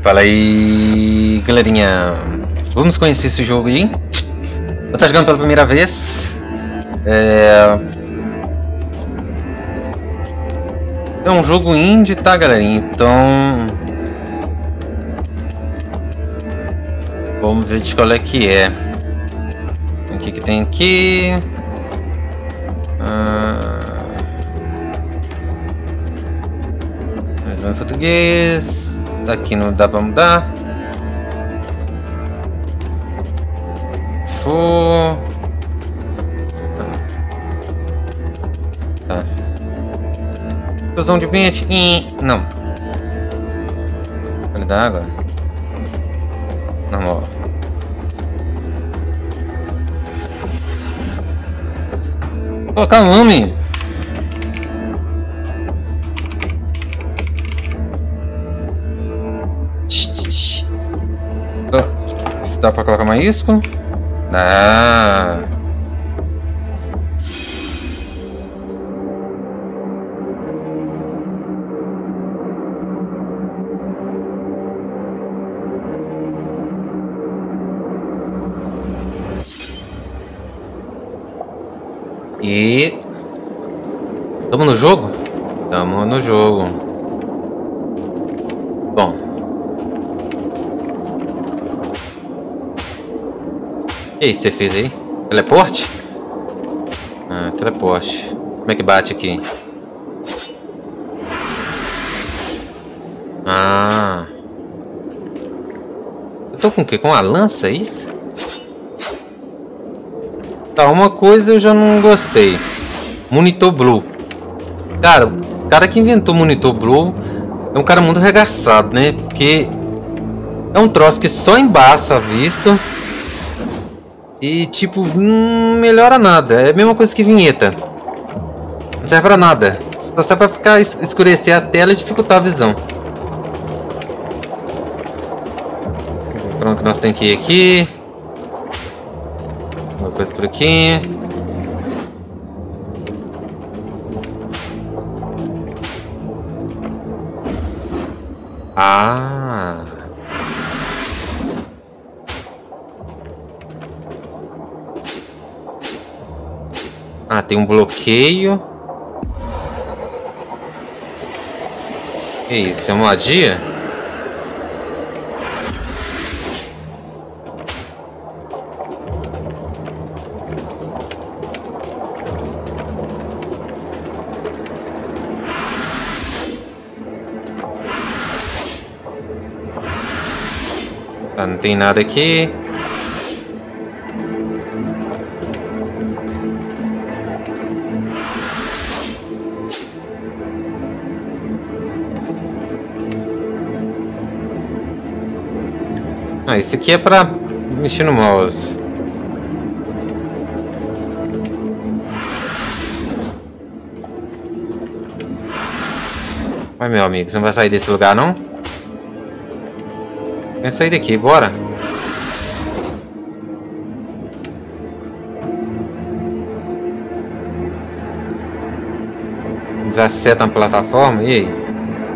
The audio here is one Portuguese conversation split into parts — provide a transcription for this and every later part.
Fala aí, galerinha. Vamos conhecer esse jogo aí. Eu tô jogando pela primeira vez. É um jogo indie, tá, galerinha? Então vamos ver de qual é que é. O que tem aqui? Em português. Aqui não dá pra mudar. Tá. Explosão de ambiente. Não. Olha da água. Normal. Vou colocar o nome. Se dá pra colocar mais isco? Dá. E tamo no jogo? Tamo no jogo. Bom, o que você fez aí? Teleporte? Ah, teleporte. Como é que bate aqui? Ah, eu tô com o quê? Com a lança, é isso? Tá, uma coisa eu já não gostei. Monitor Blue. Cara, o cara que inventou Monitor Blue é um cara muito arregaçado, né? Porque é um troço que só embaça a vista. E tipo, não melhora nada. É a mesma coisa que vinheta. Não serve pra nada. Só serve pra ficar escurecer a tela e dificultar a visão. Pronto, que nós temos que ir aqui. Uma coisa por aqui. Ah. Ah, tem um bloqueio. Que isso? É uma magia? Tá, não tem nada aqui. Ah, isso aqui é pra mexer no mouse. Vai, meu amigo, você não vai sair desse lugar, não? Vem sair daqui, bora. Desaceta na plataforma, e aí?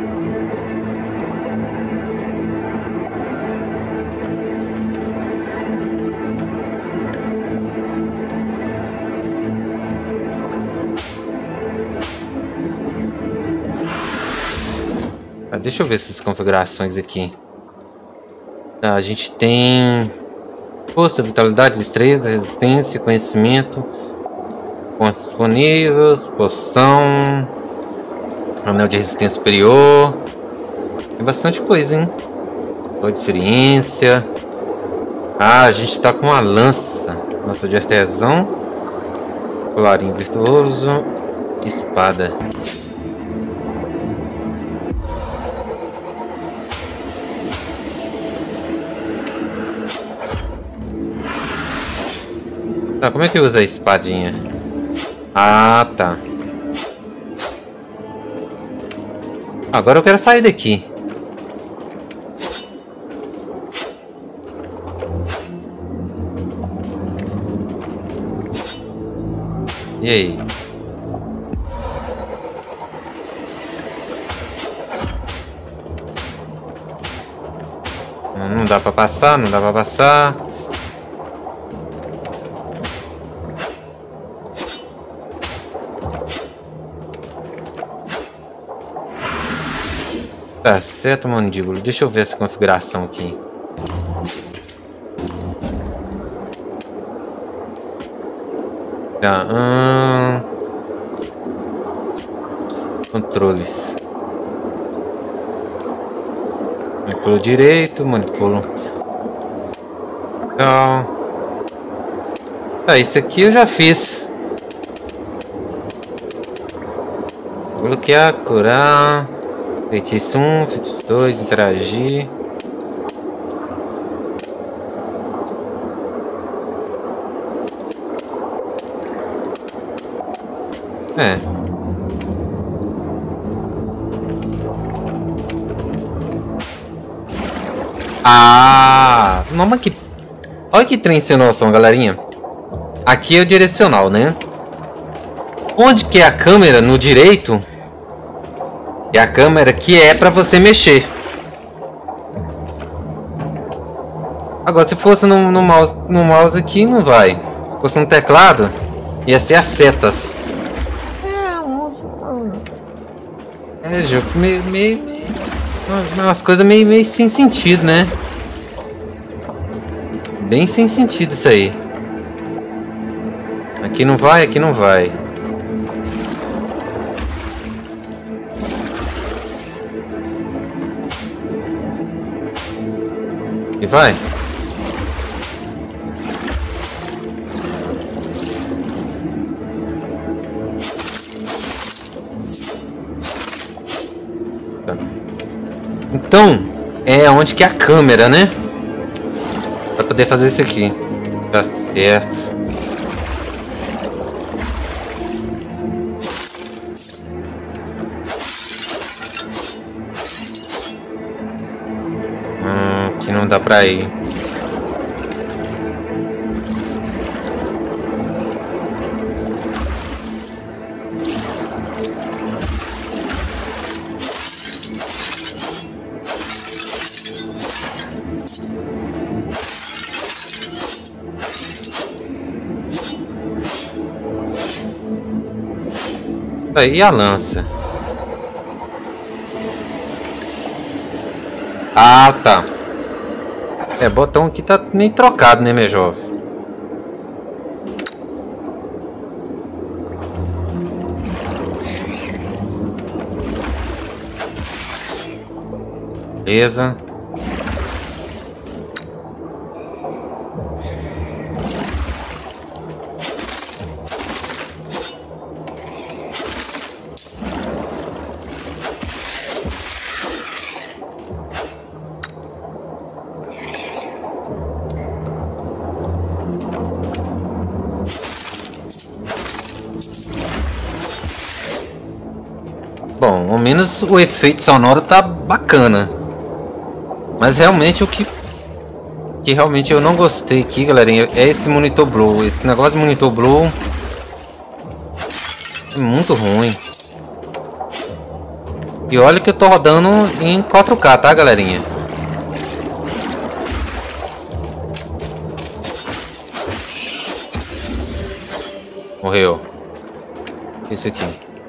Deixa eu ver essas configurações aqui. Tá, a gente tem força, vitalidade, destreza, resistência, conhecimento, pontos disponíveis, poção, anel de resistência superior. Tem bastante coisa, hein? Boa de experiência. Ah, a gente tá com uma lança. Lança de artesão, colarinho virtuoso, espada. Tá, como é que usa a espadinha? Ah, tá. Agora eu quero sair daqui. E aí? dá pra passar, não dá pra passar. Tá certo, mandíbula. Deixa eu ver essa configuração aqui. Tá, controles. Manipulo direito, manipulo. Legal. Tá, isso aqui eu já fiz. Bloquear, curar. Feitiço 1, feitiço 2, interagir. É. Ah! Não, mas que... Olha que trem sem noção, galerinha. Aqui é o direcional, né? Onde que é a câmera? No direito? É a câmera que é pra você mexer. Agora, se fosse no mouse aqui, não vai. Se fosse no teclado, ia ser as setas. Jogo meio umas coisas meio sem sentido, né? Bem sem sentido isso aí. Aqui não vai, aqui não vai. E vai? Tá. Então, é onde que é a câmera, né? Pra poder fazer isso aqui. Tá certo. Aqui não dá pra ir. E a lança? Ah, tá. É, botão aqui tá meio trocado, né, meu jovem? Beleza. Bom, ao menos o efeito sonoro tá bacana. Mas realmente o que realmente eu não gostei aqui, galerinha, é esse monitor blue. Esse negócio de monitor blue é muito ruim. E olha que eu tô rodando em 4K, tá, galerinha? Morreu. Esse aqui.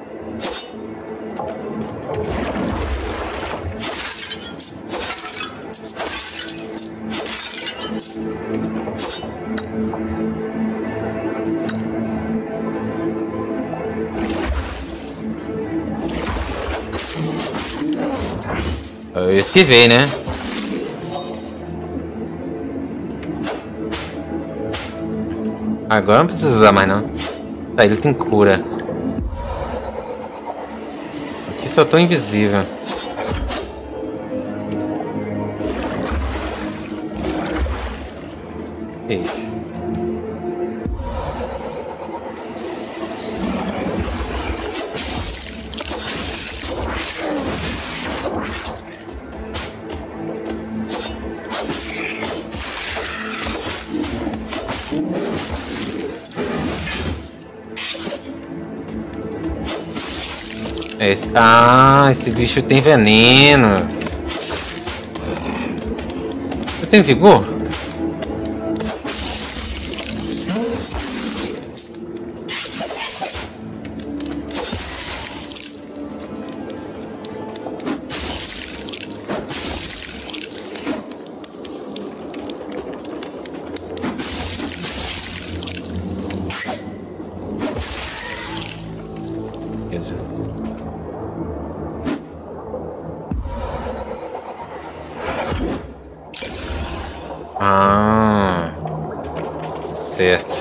Eu esquivei, né? Agora não precisa usar mais não. Tá, ele tem cura. Aqui só tô invisível. Que isso? Esse bicho tem veneno. tem vigor? Ah, certo.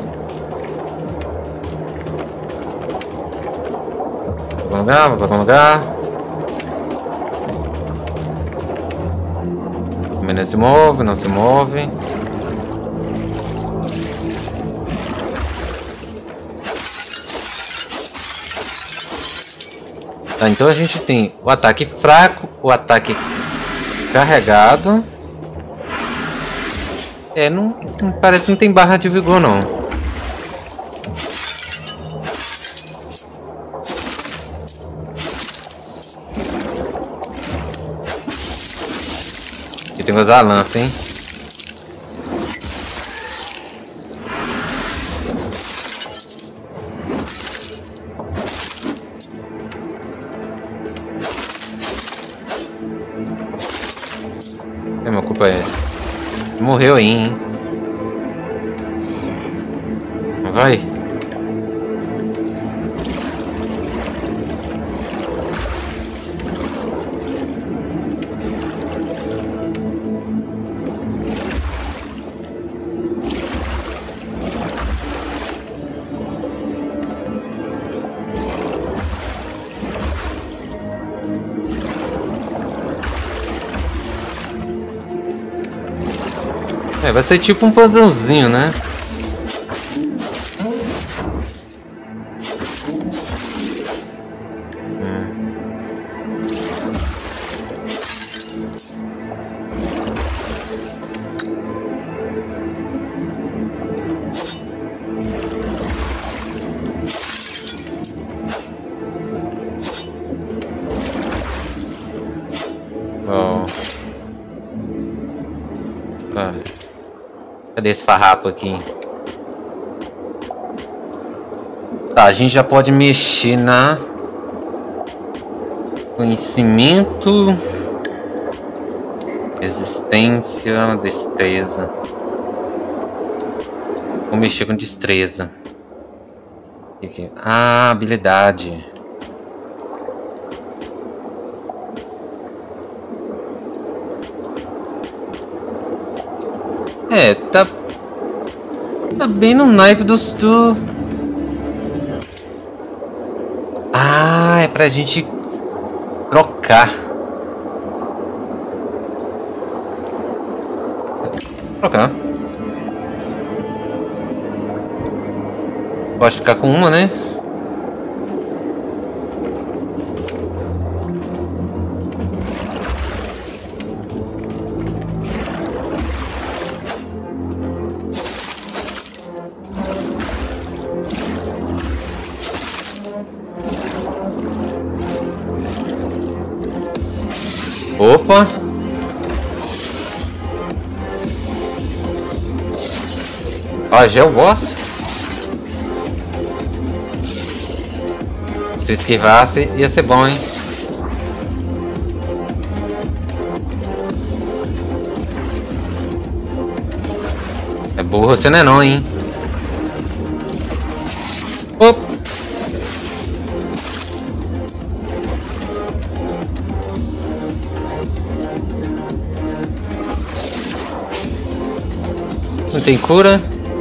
Vou para algum lugar. Não se move, não se move. Tá, então a gente tem o ataque fraco, o ataque carregado. Não parece que não tem barra de vigor, não. Aqui tem que usar a lança, hein? Minha culpa é essa. Morreu aí, hein? Vai. Vai ser tipo um puzzlezinho, né? Cadê esse farrapo aqui? Tá, a gente já pode mexer na conhecimento, resistência, destreza. Vou mexer com destreza. Ah, habilidade. Tá bem no naipe do... Ah, é pra gente trocar. Trocar. Pode ficar com uma, né? Opa! Ó, já é o boss. Se esquivasse, ia ser bom, hein? É burro, você não é, hein? Opa! Não tem cura.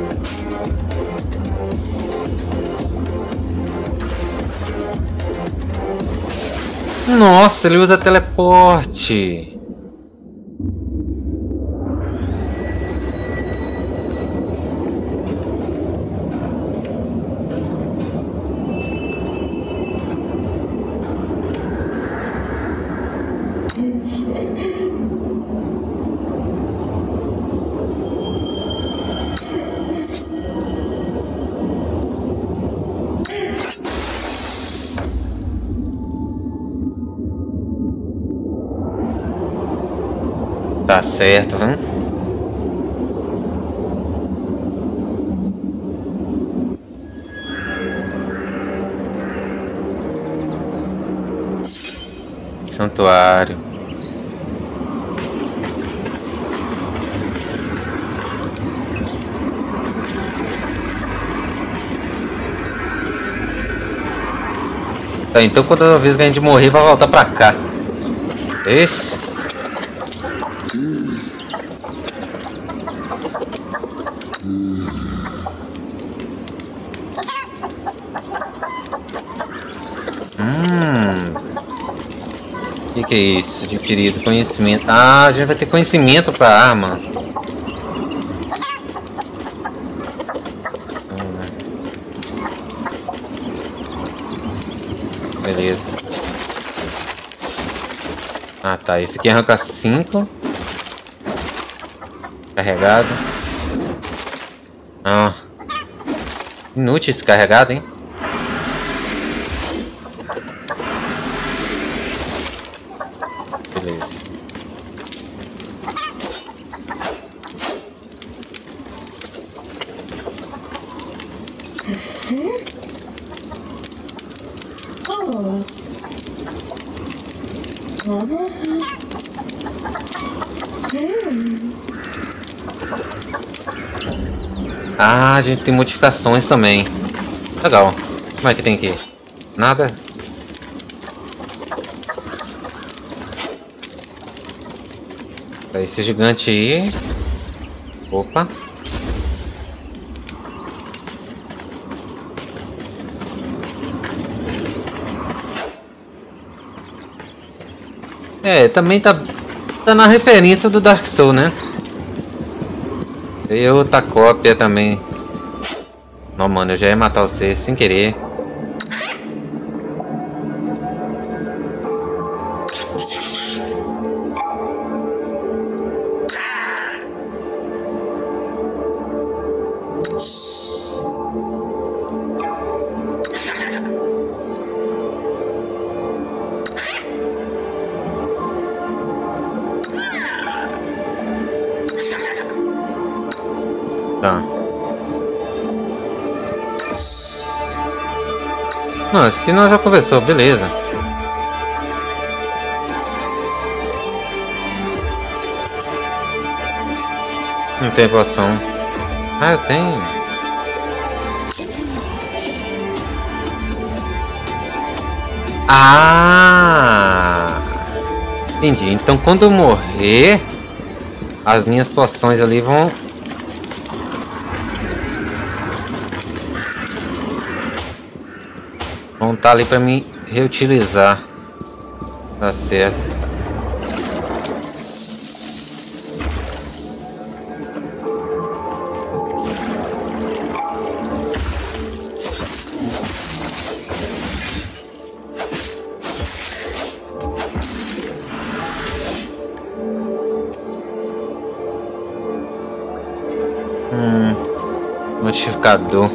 Nossa, ele usa teleporte. Tá certo, hein? Santuário. Tá, então toda vez que a gente morrer vai voltar pra cá. Esse? Que é isso? Adquirido conhecimento. Ah, a gente vai ter conhecimento pra arma. Beleza. Ah tá, esse aqui arranca 5. Carregado. Ah. Inútil esse carregado, hein? Beleza. Ah, a gente tem modificações também. Legal. Como é que tem aqui? Nada? Esse gigante aí. Opa. É, também tá na referência do Dark Souls, né? E outra cópia também. Não, mano, eu já ia matar você sem querer. Tá. Não, isso aqui nós já conversou, beleza. Não tem poção. Ah, eu tenho. Ah! Entendi. Então quando eu morrer, as minhas poções ali vão estar ali para mim reutilizar. Tá certo. Notificador.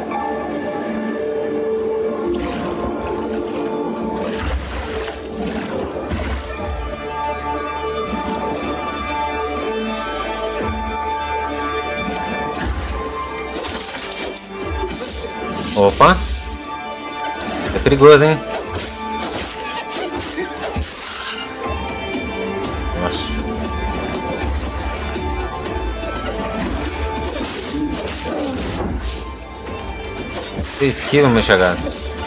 Opa! É perigoso, hein? Nossa. Você esquiva, meu chegado.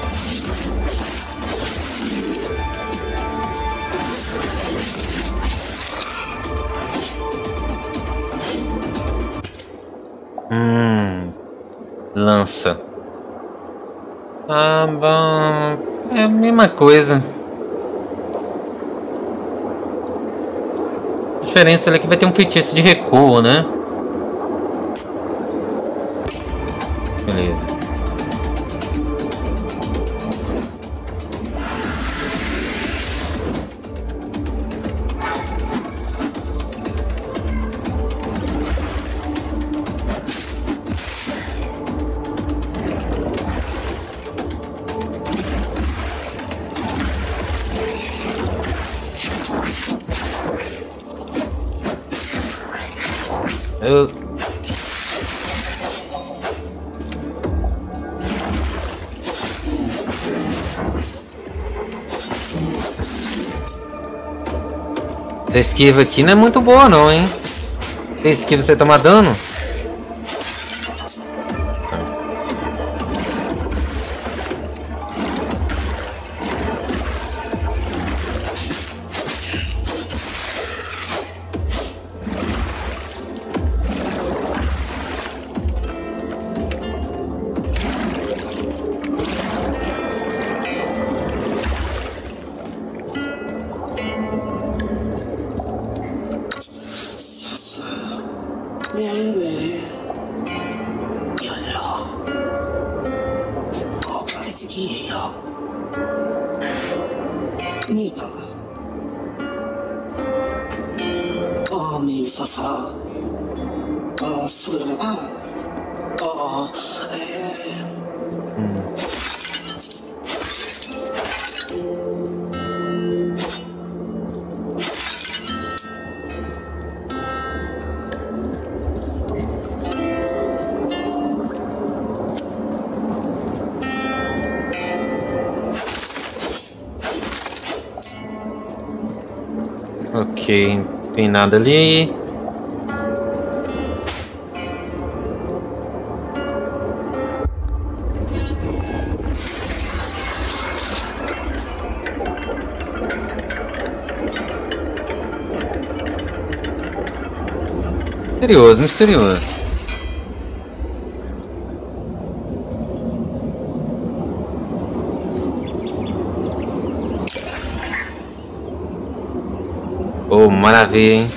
Lança. Ah, bom. É a mesma coisa. A diferença é que vai ter um feitiço de recuo, né? Beleza. Eu... Essa esquiva aqui não é muito boa não, hein? Essa esquiva você toma dano? Ok, não tem nada ali. Misterioso, misterioso. Oh, maravilha, hein?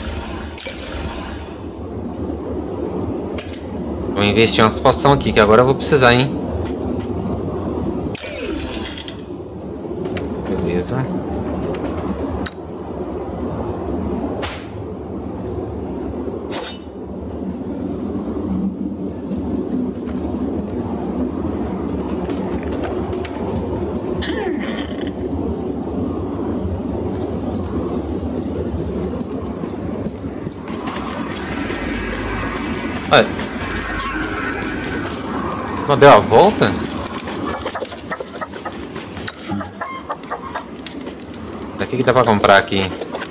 Vou investir umas poções aqui, que agora eu vou precisar, hein? Beleza. Olha. Não deu a volta? Daqui que dá pra comprar aqui.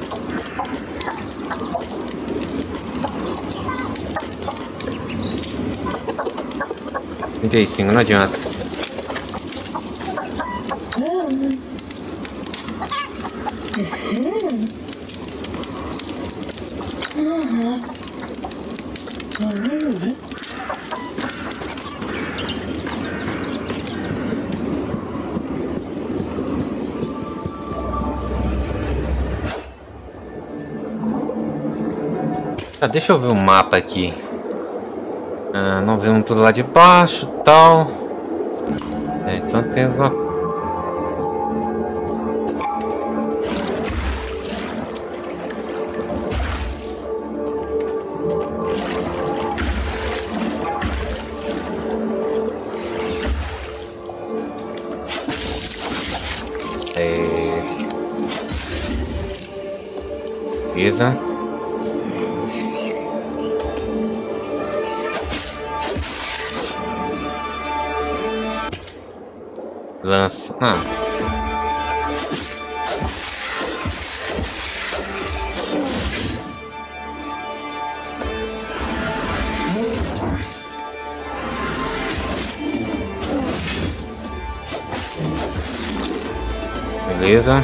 $35, não adianta. Tá, deixa eu ver o mapa aqui. Ah, não vemos tudo lá de baixo e tal. É, então tem alguma... Beleza. Lança. Ah. Beleza.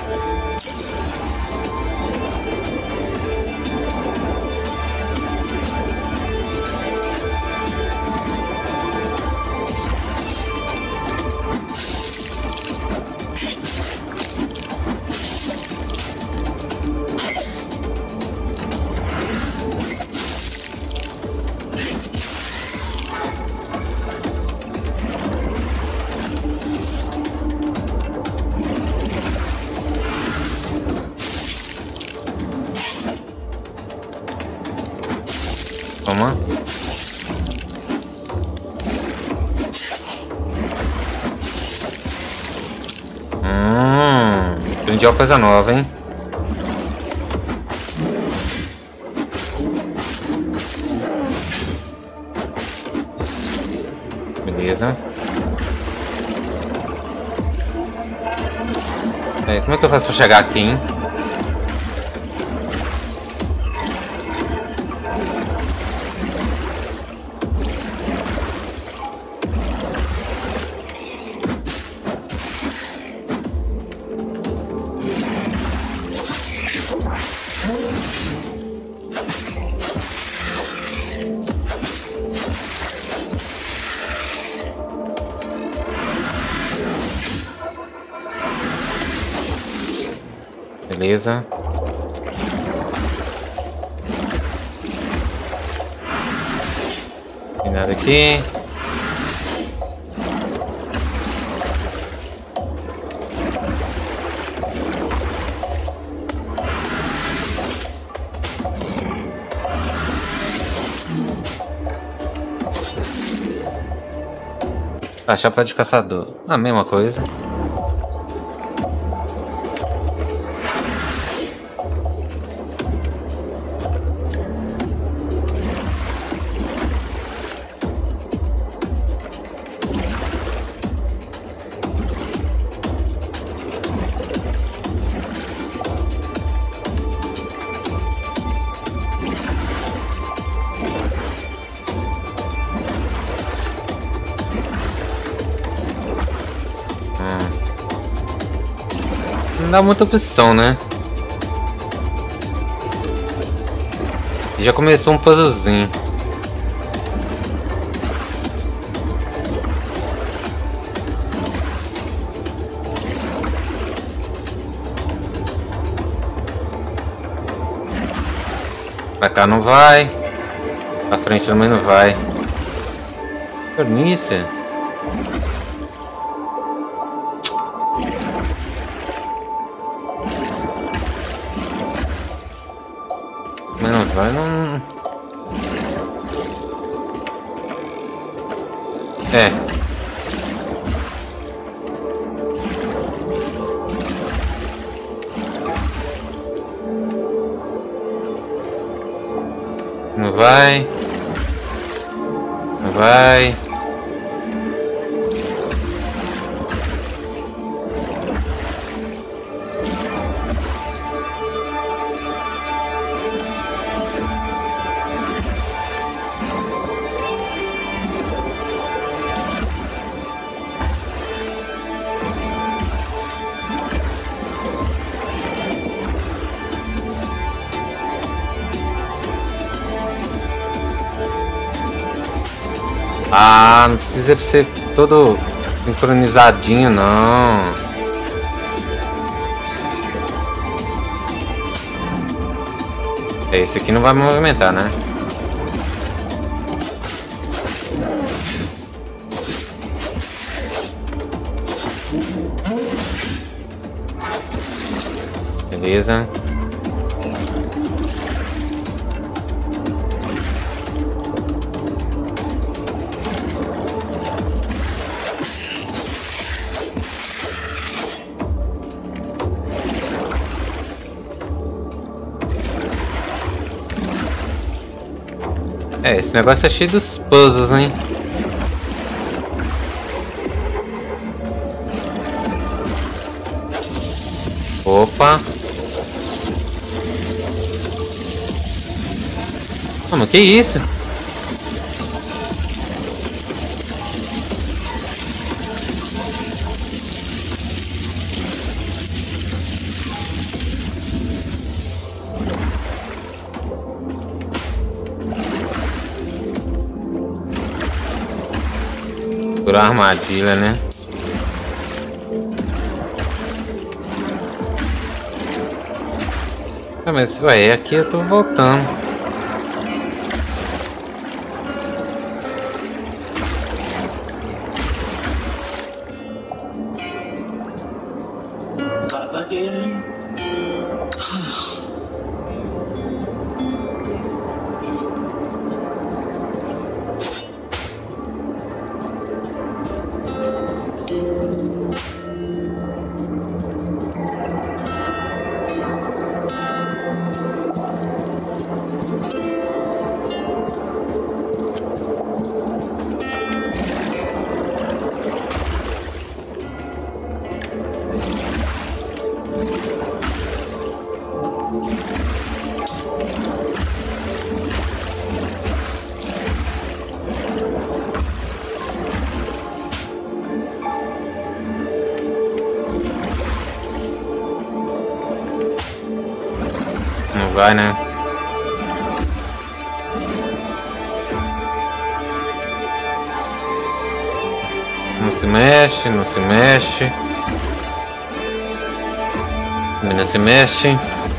Toma. Aprendi uma coisa nova, hein? Beleza. Como é que eu faço pra chegar aqui, hein? Beleza. Tem nada aqui. Ah, chapéu de caçador. A mesma coisa. Não dá muita opção, né? Já começou um puzzlezinho. Pra cá não vai. Pra frente também não vai. Cornícia. Mas não vai, não. É. Não vai. Não vai. Ah, não precisa ser todo sincronizadinho, não. Esse aqui não vai movimentar, né? Beleza. É, esse negócio é cheio dos puzzles, hein? Opa! Mano, que isso? Por armadilha, né? Ah, mas ué, aqui eu tô voltando. Não vai, né? Não se mexe, não se mexe. A menina se mexe.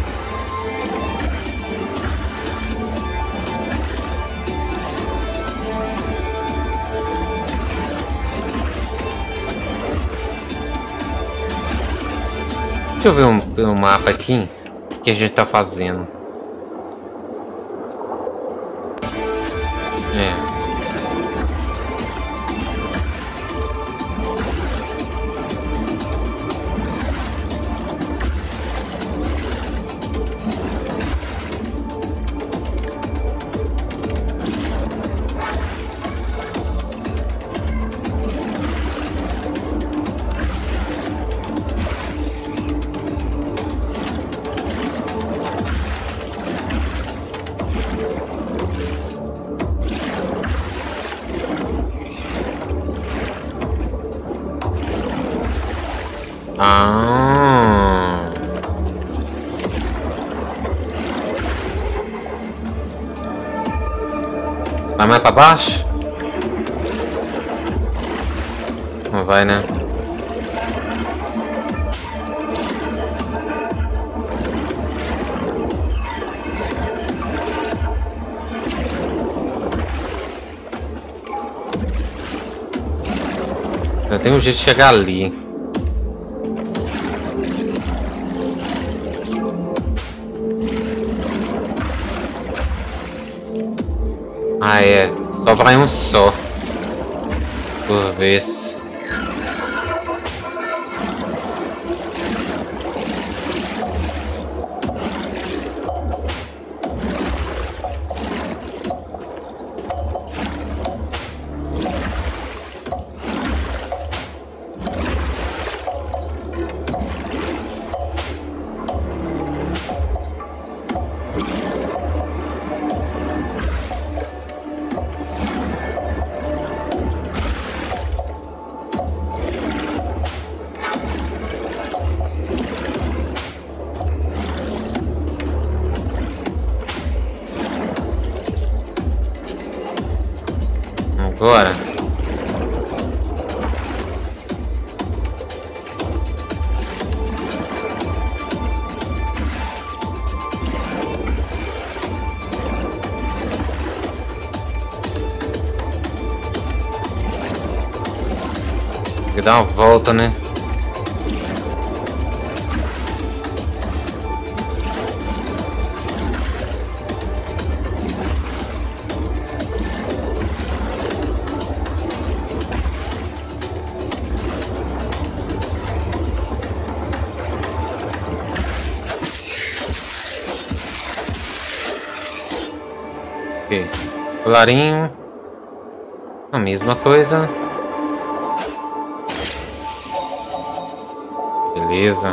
Deixa eu ver um mapa aqui. O que a gente tá fazendo. Vai mais pra baixo? Não vai, né? Eu tenho um jeito de chegar ali. Ah, é. Só vai um só. Por vez. Agora. Tem que dar uma volta, né? Colarinho. A mesma coisa. Beleza.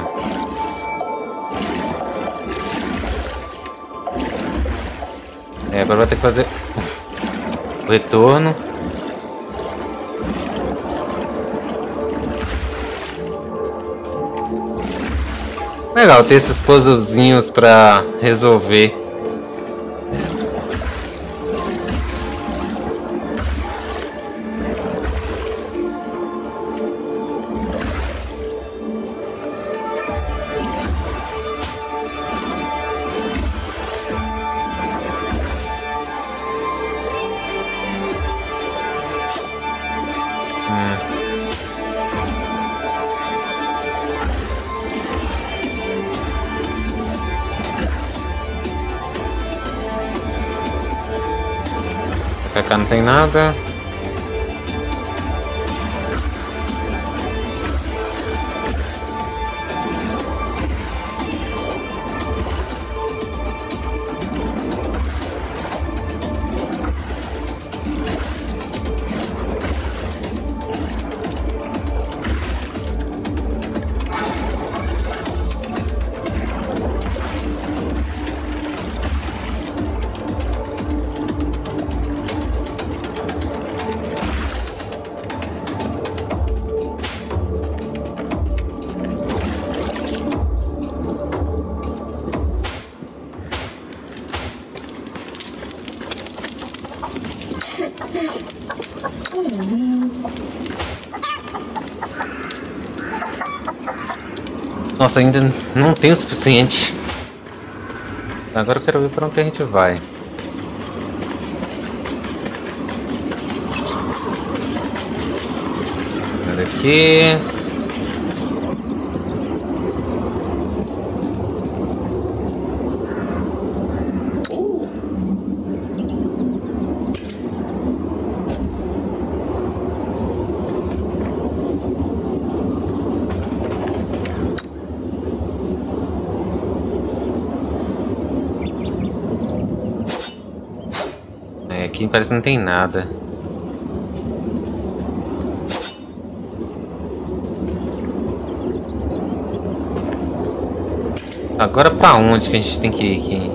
Agora vai ter que fazer o retorno. Legal ter esses puzzlezinhos pra resolver. Cá não tem nada. Nossa, ainda não tem o suficiente. Agora eu quero ver para onde a gente vai. Olha aqui. Aqui parece que não tem nada. Agora pra onde que a gente tem que ir aqui?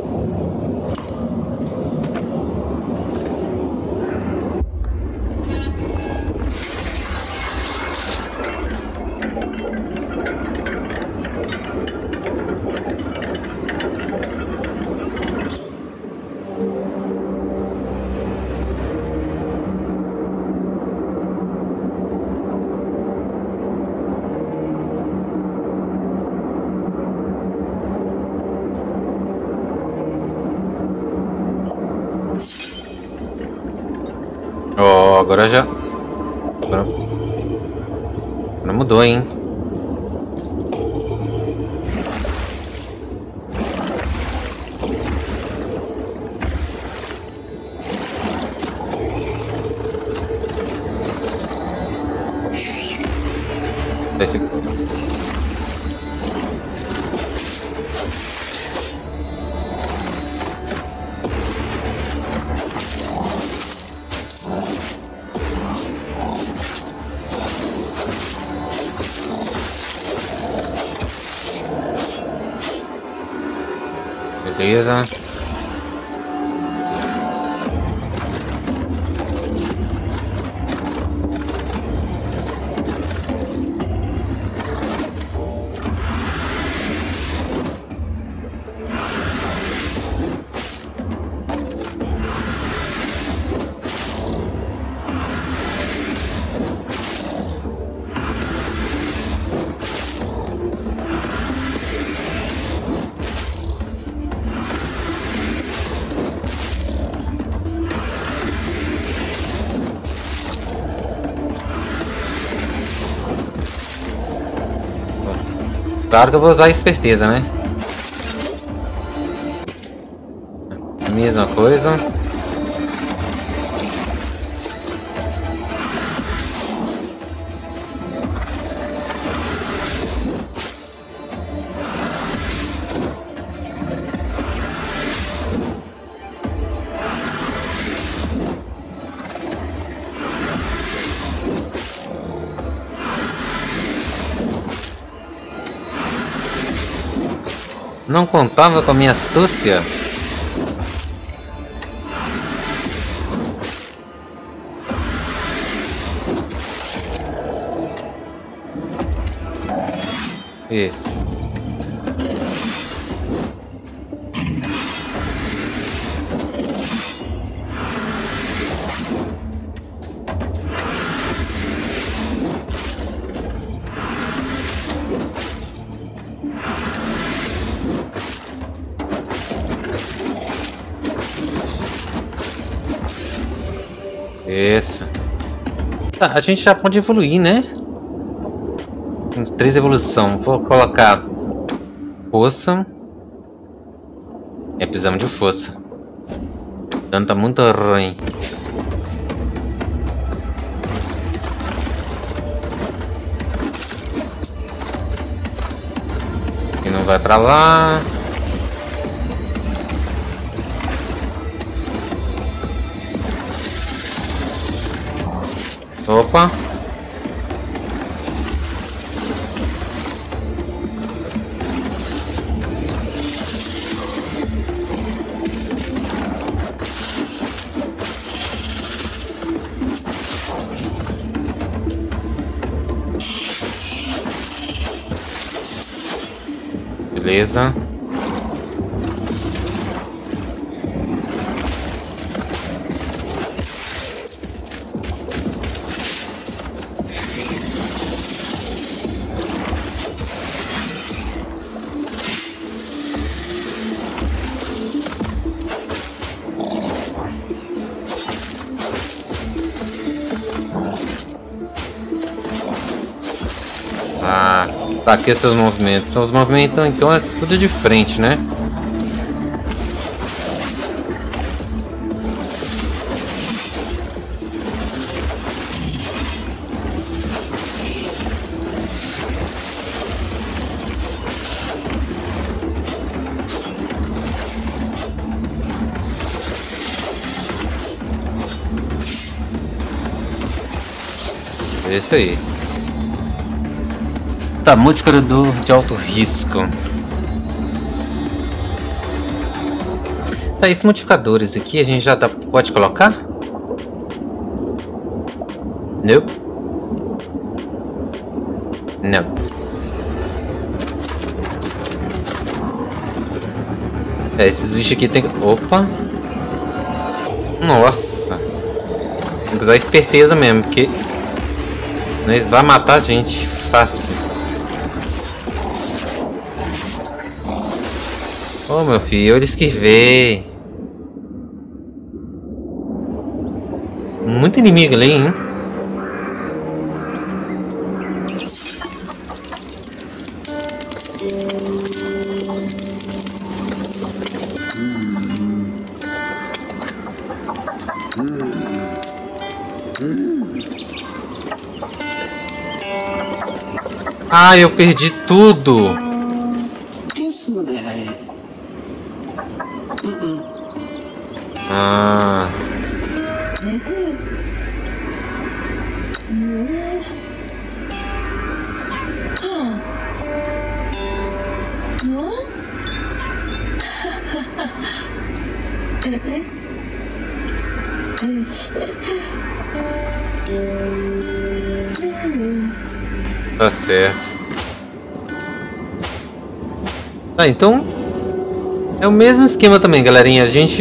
Oh, agora já... Agora mudou, hein? Esse... Beleza. Claro que eu vou usar a esperteza, né? Mesma coisa. Não contava com a minha astúcia? Isso. Isso. Tá, a gente já pode evoluir, né? Temos 3 evolução. Vou colocar força. Precisamos de força. O dano tá muito ruim. E não vai pra lá. Opa! Beleza. Ah, tá, aqui seus movimentos. Os movimentos então é tudo de frente, né? É isso aí. Tá, multicorredor de alto risco. Tá, esses modificadores aqui a gente já pode colocar? Não. Não. É, esses bichos aqui tem que... Opa! Nossa! Tem que usar esperteza mesmo, porque... eles vão matar a gente fácil. Oh, meu filho, eu esquivei. Muito inimigo ali, hein? Ah, eu perdi tudo. Ah. Tá certo. Tá, então é o mesmo esquema também, galerinha. A gente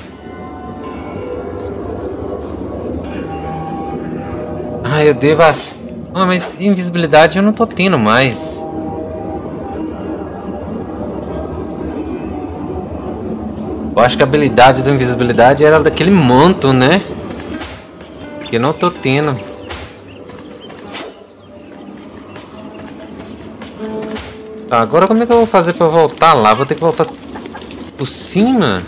eu devo ah, mas invisibilidade eu não tô tendo mais. Eu acho que a habilidade da invisibilidade era daquele manto, né? Que eu não tô tendo. Tá, agora como é que eu vou fazer pra voltar lá? Vou ter que voltar por cima?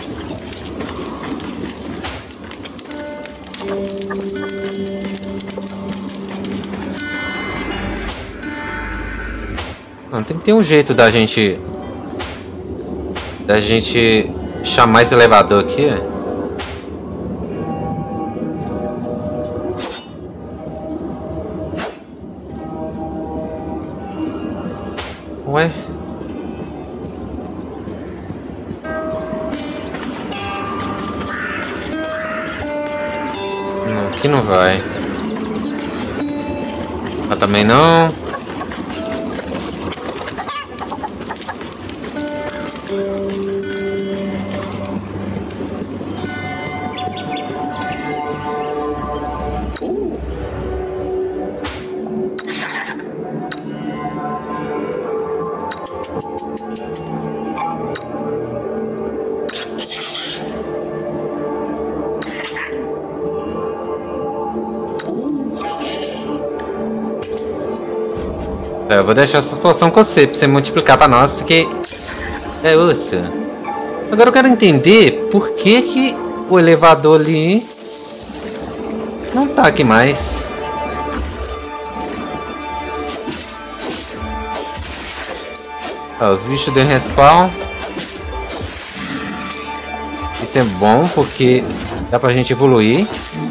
Não, tem que ter um jeito da gente chamar esse elevador aqui. Ué? Não, aqui não vai. Ah, também não. Eu vou deixar essa situação com você, pra você multiplicar pra nós, porque... é osso. Agora eu quero entender por que o elevador ali... não tá aqui mais. Ó, os bichos deu respawn. Isso é bom, porque dá pra gente evoluir.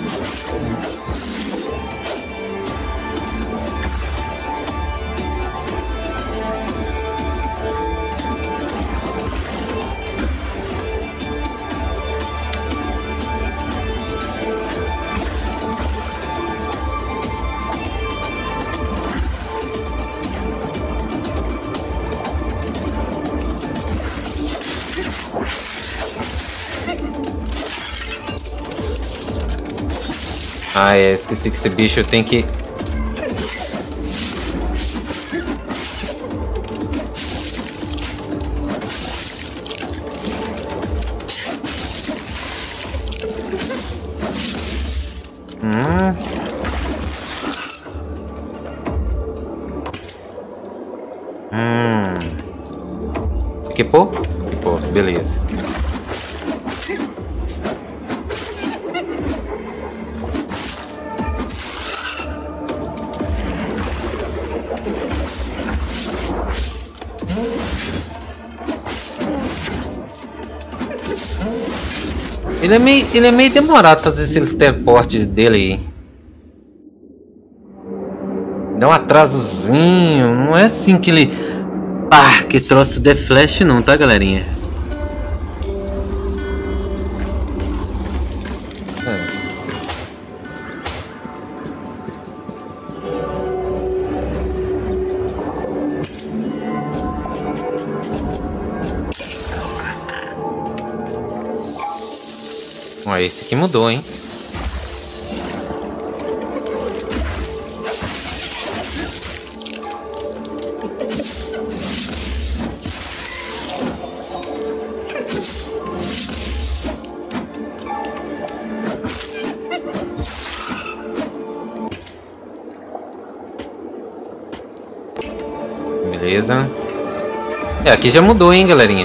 Ah, é, esqueci que esse bicho tem que... Equipou? Equipou, beleza. Ele é meio demorado fazer esse teleporte dele aí. Dá um atrasozinho. Não é assim que ele... Ah, que troço The Flash não, tá, galerinha? Ó, esse aqui mudou, hein? Beleza. É, aqui já mudou, hein, galerinha?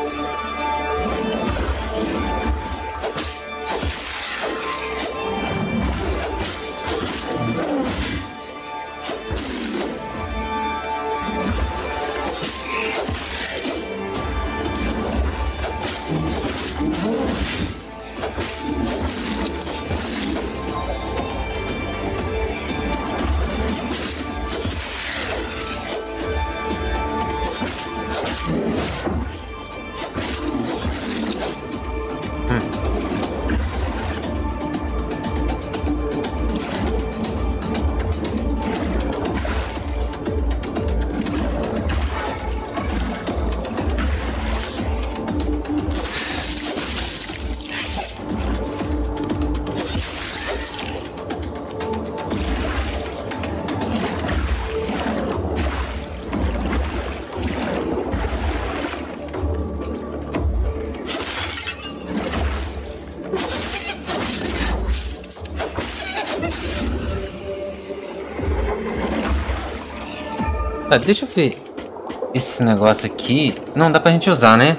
Tá, deixa eu ver. Esse negócio aqui... Não, dá pra gente usar, né?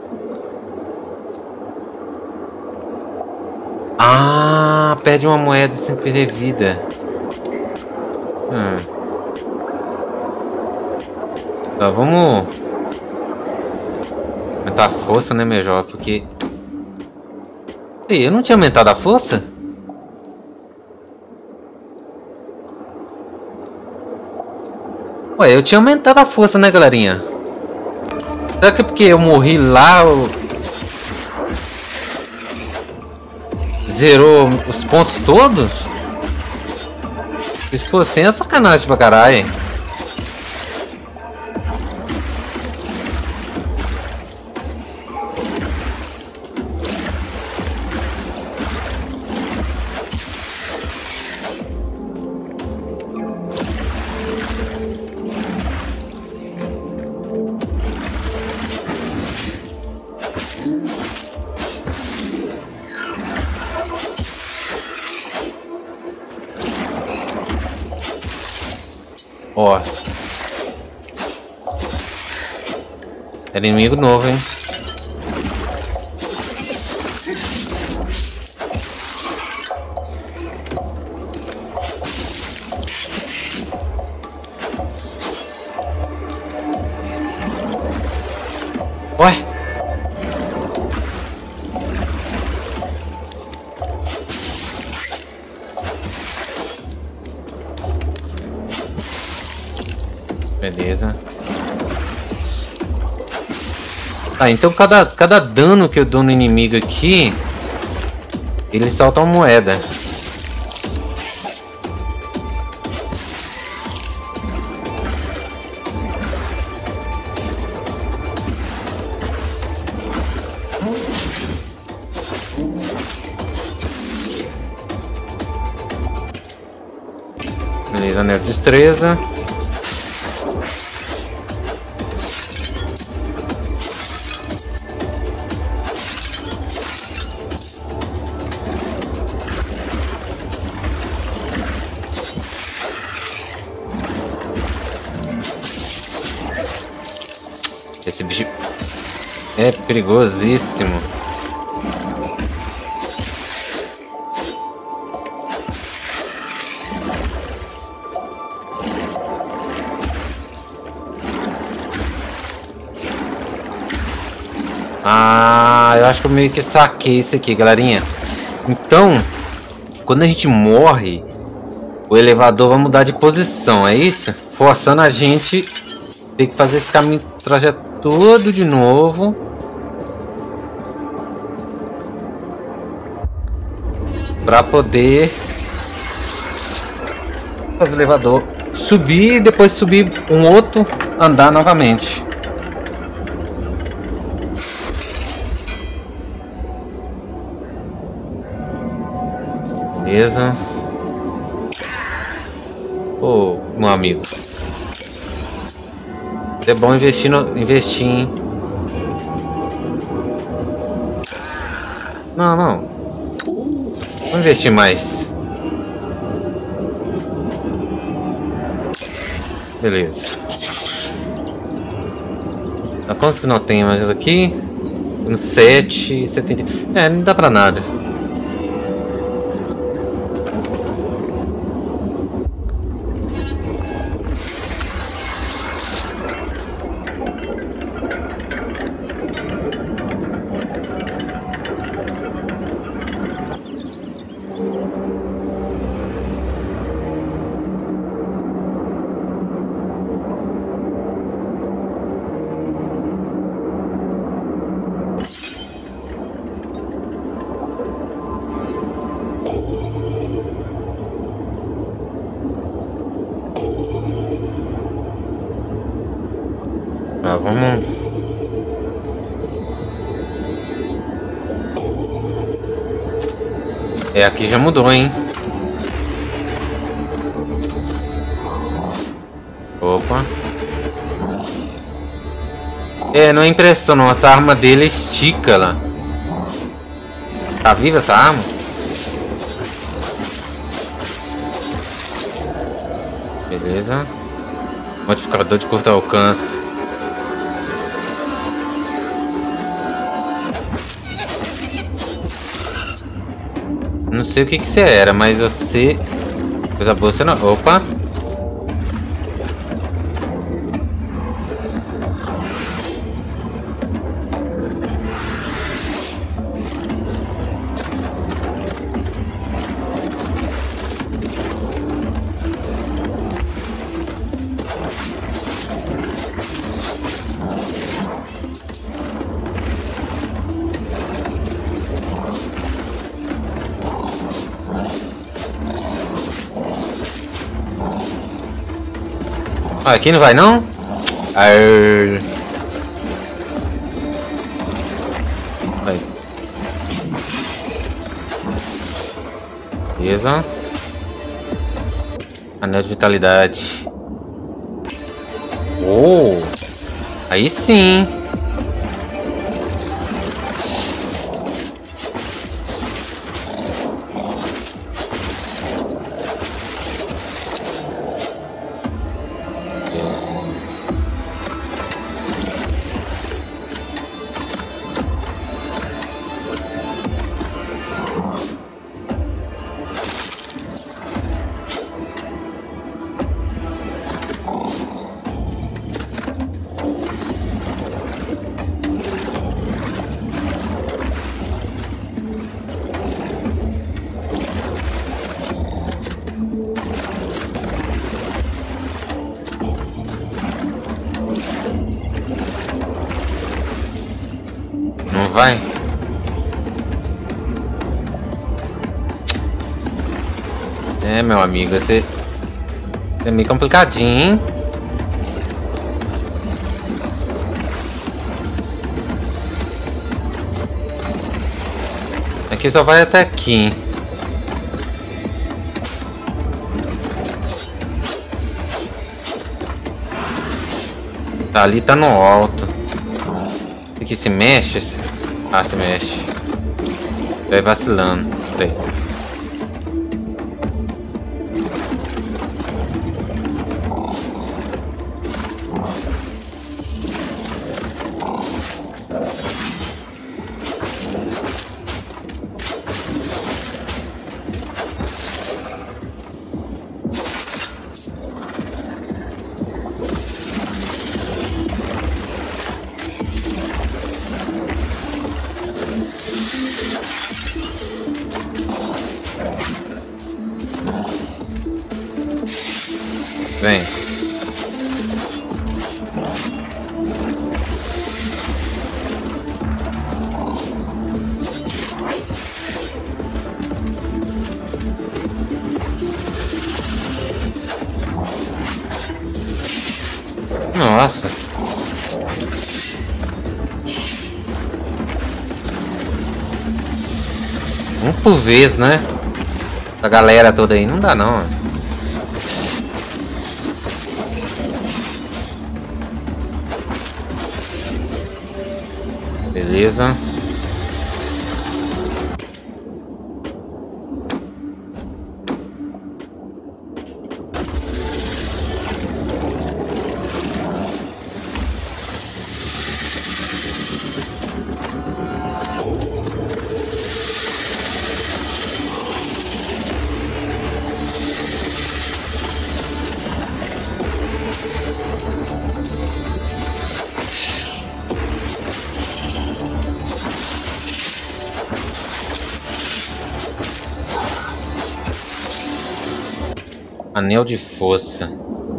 Ah, perde uma moeda sem perder vida. Tá, vamos... aumentar a força, né, meu jovem? Porque... Ei, eu não tinha aumentado a força? Ué, eu tinha aumentado a força, né, galerinha? Será que é porque eu morri lá? Zerou os pontos todos? Se for assim, é sacanagem pra caralho. Ó. É inimigo novo, hein? Ué? Beleza. Ah, então cada dano que eu dou no inimigo aqui, ele solta uma moeda. Beleza, anel de destreza. Esse bicho... É perigosíssimo. Ah, eu acho que eu meio que saquei isso aqui, galerinha. Então, quando a gente morre, o elevador vai mudar de posição, é isso? Forçando a gente ter que fazer esse caminho, trajeto todo de novo. Pra poder fazer o elevador subir e depois subir um outro andar novamente. Beleza. Ô, meu amigo. É bom investir, hein? Não. Vou investir mais. Beleza. Quantos que não tem mais aqui? Temos 7,70. É, não dá pra nada. Vamos. É, aqui já mudou, hein? Opa. É, não é impressão não. Essa arma dele estica lá. Tá viva essa arma? Beleza. Modificador de curto alcance. Não sei o que você era, mas você... Coisa boa você não... Opa! Ah, aqui não vai não? Arr. Vai. Beleza. Anel de vitalidade. Oh! Aí sim! Não vai? É, meu amigo, esse é meio complicadinho, hein? Aqui só vai até aqui. Tá, ali tá no alto. Aqui se mexe? Ah, se mexe. Vai vacilando. Aí. Vem. Nossa. Um por vez, né? A galera toda aí não dá não. Beleza. Anel de força.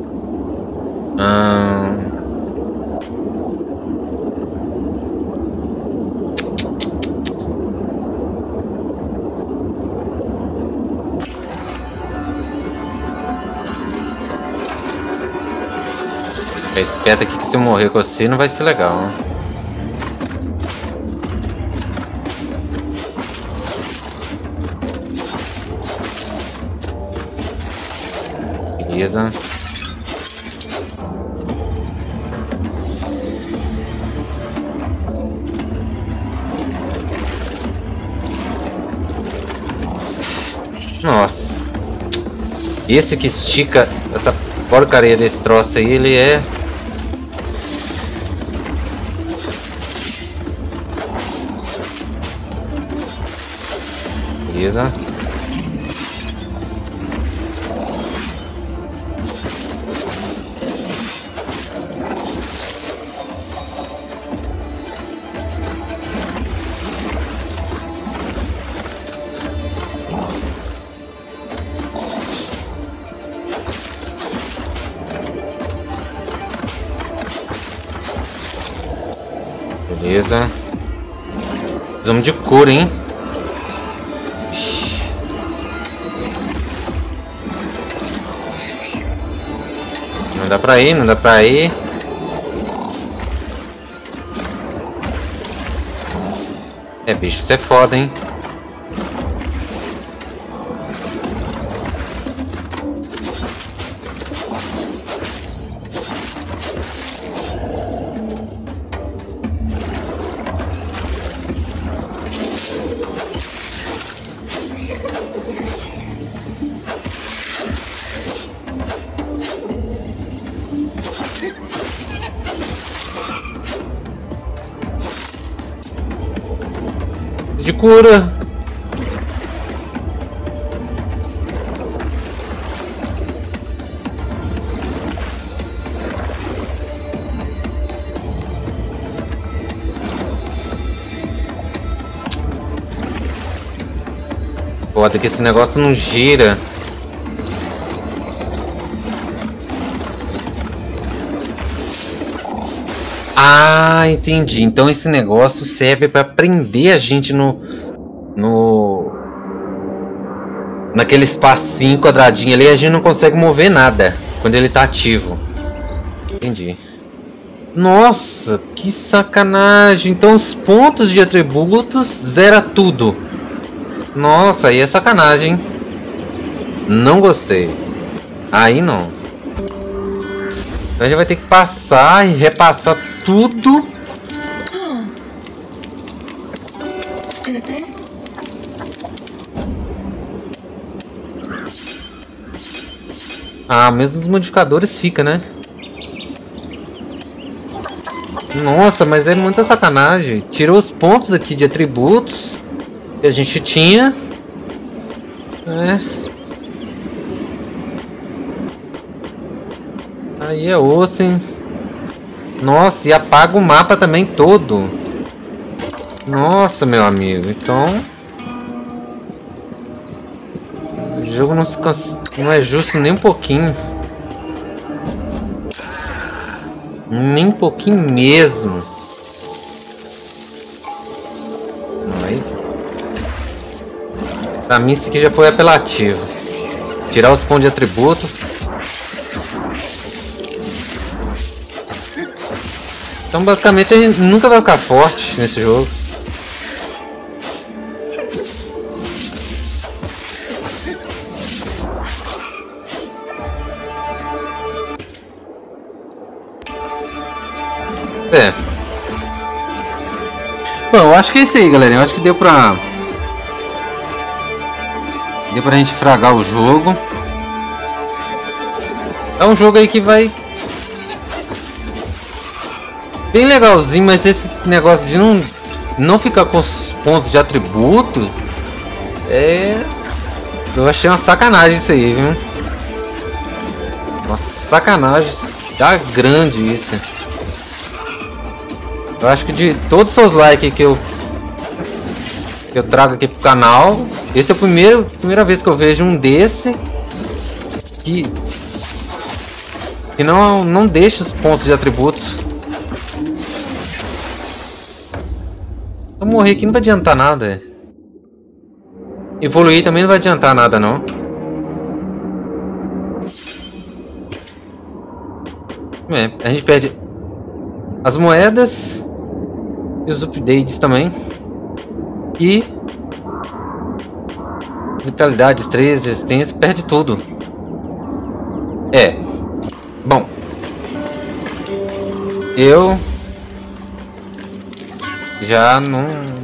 Fica esperto aqui que se eu morrer com você não vai ser legal, né? Beleza. Nossa. Esse que estica essa porcaria desse troço aí, ele é... Beleza. Beleza. Precisamos de cura, hein? Não dá pra ir, não dá pra ir. É, bicho, isso é foda, hein? De cura. Foda que esse negócio não gira. Ah, entendi. Então esse negócio serve para prender a gente naquele espacinho quadradinho ali, a gente não consegue mover nada quando ele tá ativo. Entendi. Nossa, que sacanagem. Então os pontos de atributos zera tudo. Nossa, aí é sacanagem. Não gostei. Aí não. A gente vai ter que passar e repassar tudo. Ah, mesmo os modificadores fica, né? Nossa, mas é muita sacanagem. Tirou os pontos aqui de atributos que a gente tinha. É. Aí é osso, hein? Nossa, e apaga o mapa também todo. Nossa, meu amigo. Então... o jogo não é justo nem um pouquinho. Nem um pouquinho mesmo. Aí. Pra mim isso aqui já foi apelativo. Tirar os pontos de atributos. Então basicamente a gente nunca vai ficar forte nesse jogo. É. Bom, eu acho que é isso aí, galera. Eu acho que deu pra gente fragar o jogo. É um jogo aí que vai bem legalzinho, mas esse negócio de não ficar com os pontos de atributo eu achei uma sacanagem isso aí, viu? Uma sacanagem da grande isso. Eu acho que de todos os seus likes que eu trago aqui pro canal, esse é a primeira vez que eu vejo um desse que não deixa os pontos de atributos. Eu morrer aqui não vai adiantar nada. Evoluir também não vai adiantar nada não. A gente perde as moedas e os updates também. E vitalidade, destreza, resistência, perde tudo. Bom, eu já não...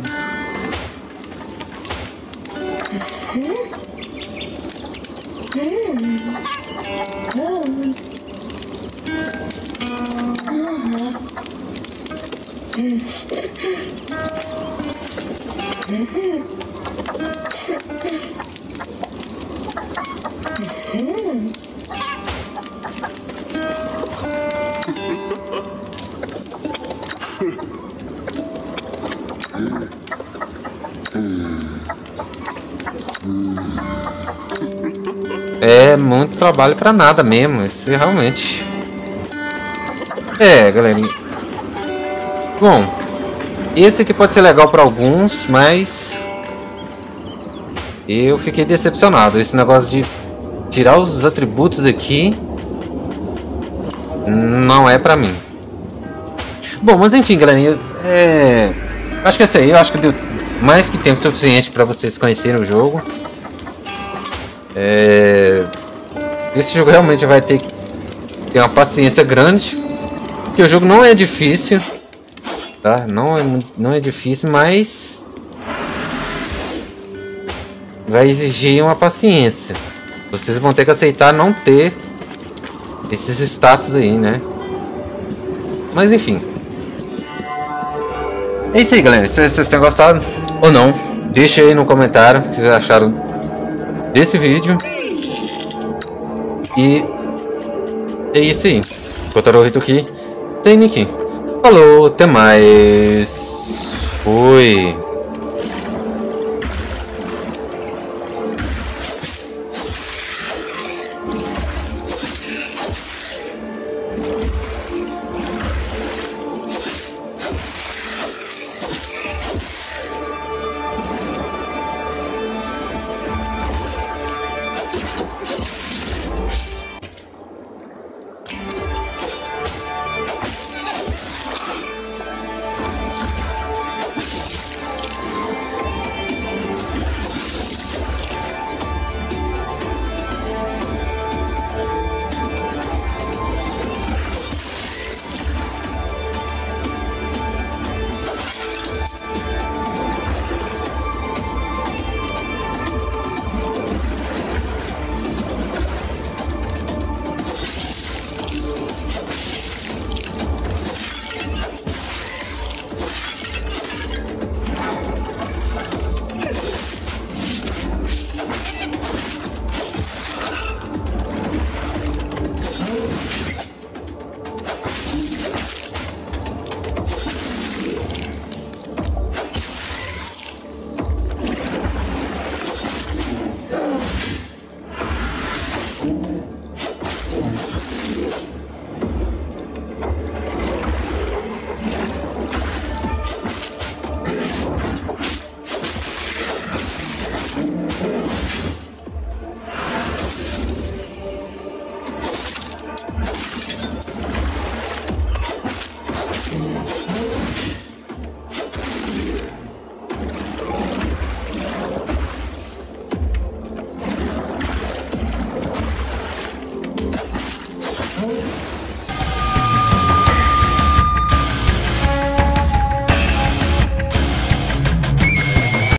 É muito trabalho pra nada mesmo, isso realmente. Galera. Bom, esse aqui pode ser legal pra alguns, mas eu fiquei decepcionado. Esse negócio de tirar os atributos aqui não é pra mim. Bom, mas enfim, galera, acho que é isso aí. Eu acho que deu mais que tempo suficiente pra vocês conhecerem o jogo. Esse jogo realmente vai ter que ter uma paciência grande, porque o jogo não é difícil, tá? Não é difícil, mas vai exigir uma paciência. Vocês vão ter que aceitar não ter esses status aí, né? Mas enfim, é isso aí, galera. Espero que vocês tenham gostado ou não. Deixa aí no comentário o que vocês acharam desse vídeo. E é isso aí. Kotaro Hitoki, tem Niki. Falou, até mais. Fui.